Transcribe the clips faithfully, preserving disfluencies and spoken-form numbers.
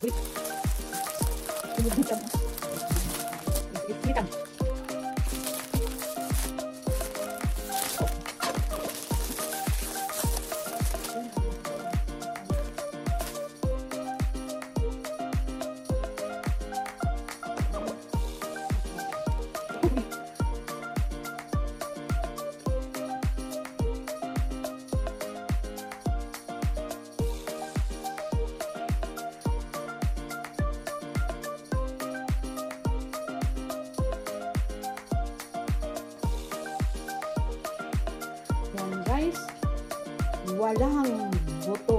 Wait. Sumubitang. Sumubitang. Guys, walang buto.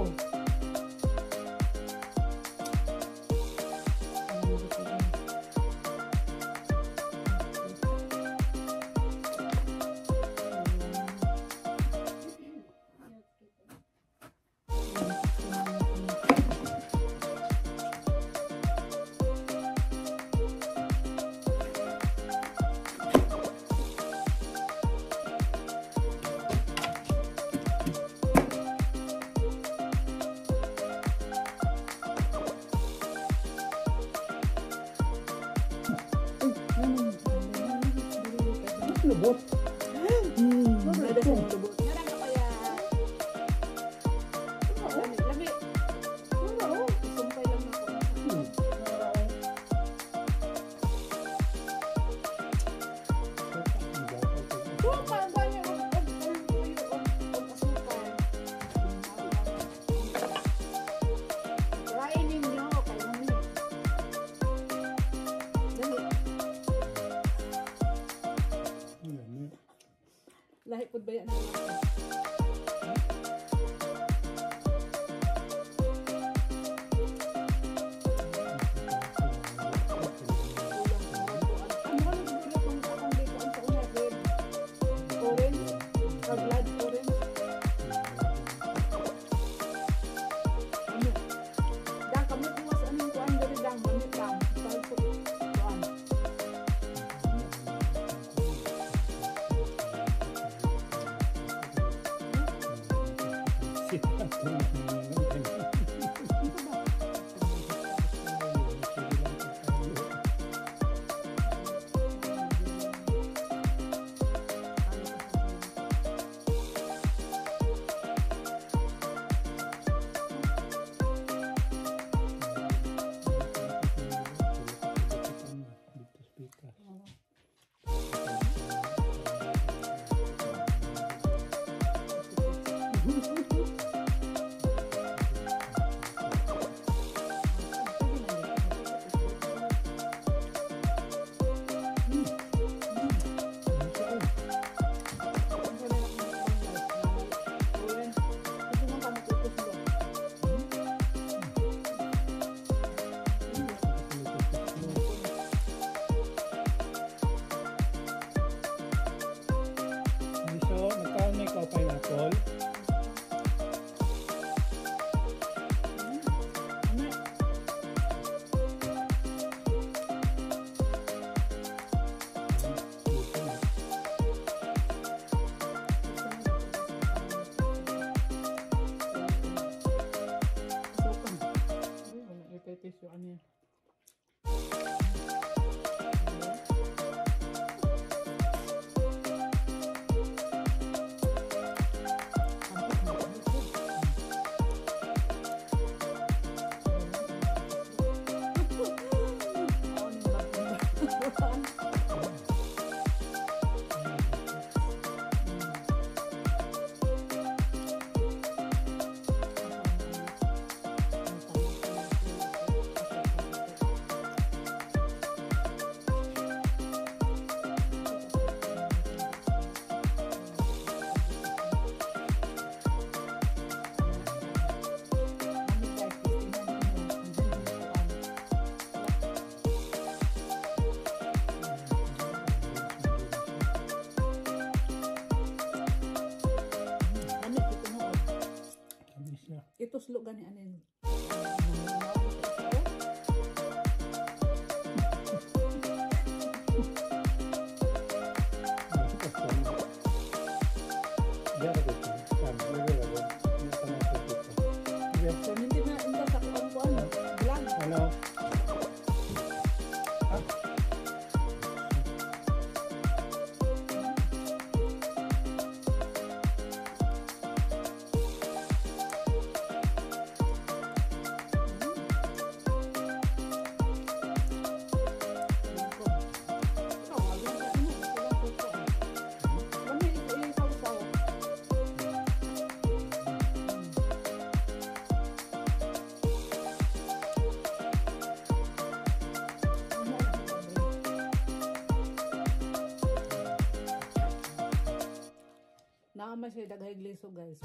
Lubot. Hmm, ada sa lubot. Narang ka kaya. Lami, lami. Oo, isumpay lang ako. Suka, ang dami ang asukal. Try ninyo, kayo niyo. Dali. Lahi pud baya na. Pineapple. Ito slog gani anin. Hindi na, hindi sa kuwan-kuwan. Bilang. No. Naman siya daghay gliso guys.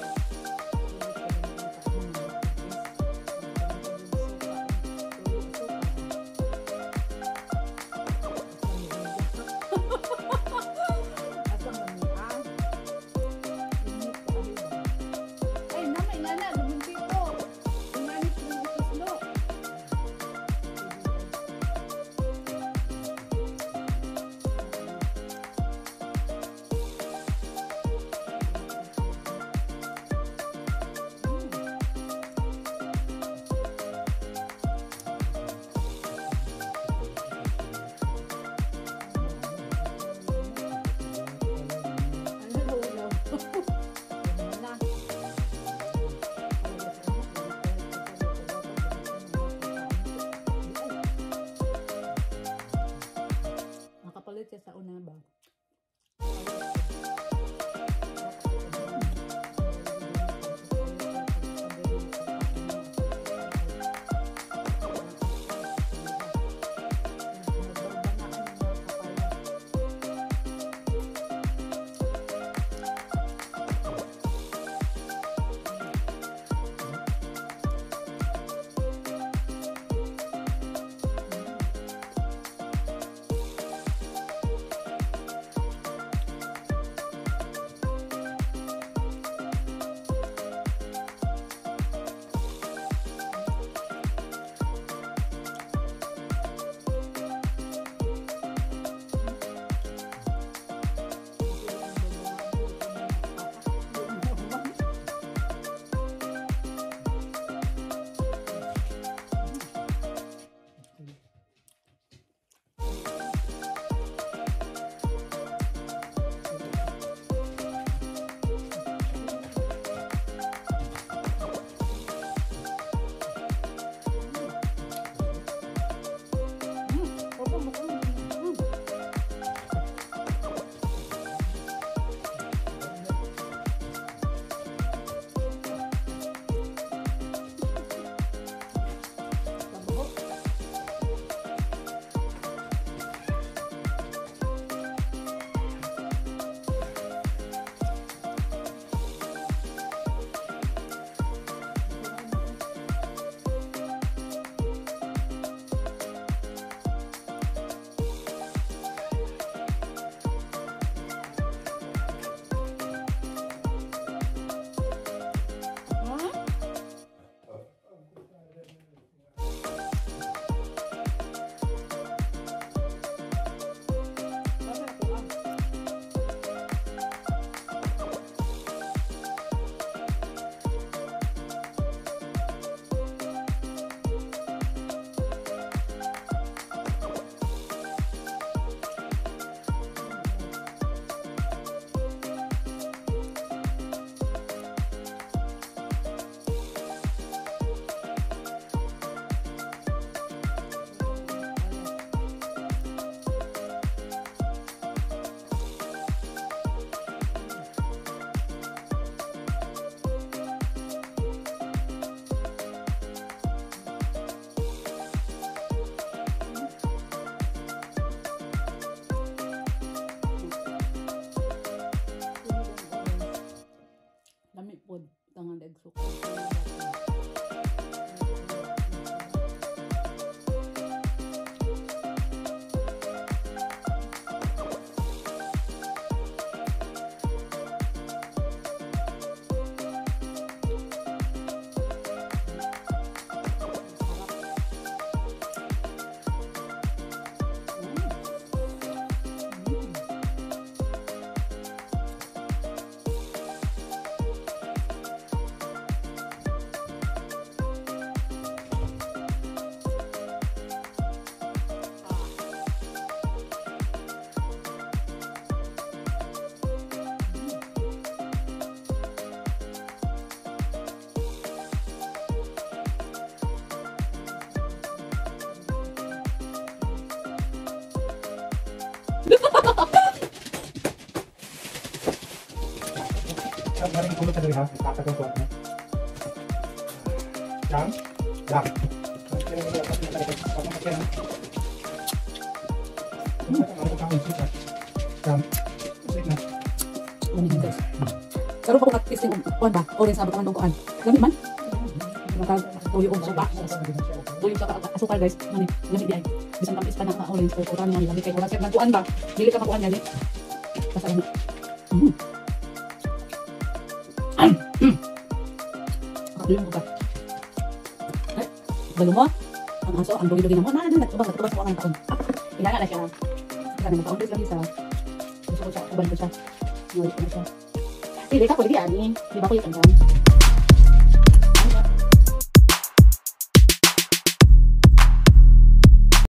Nakapalit siya sa una ba? Lami po, tangan dag suka. Maraming kulot na rin ha. Kakatong kuwan na. Dam? Dam. Dam. Ano guys? Karoon pa ko nag-testing kung kuwan ba? Orange na ba naman kuwan? Lamig man? Naka-tuyo kong suka. Tuyo sa asukal guys. Mani, lamig di ay. Bisan kami istan na orange. Pero kurang nga lamig kay kurang. Siyempre, kuwan ba? Dili ka makuhan yan eh. Basta ano. Mm. Ay! Mm. Nakatuyo mo ka. Eh, balo mo? Ang aso, ang dugi-dugi na mo. Nah, nagtubang, nagtubang sa kuwangan taon. Kailangan na siya. Kaya naman taon. Lagi sa... Gusto ko siya, kuban ko siya. Ngayon ko na siya. Pili ka, pwede yan eh. Di ba ko yung kanyan?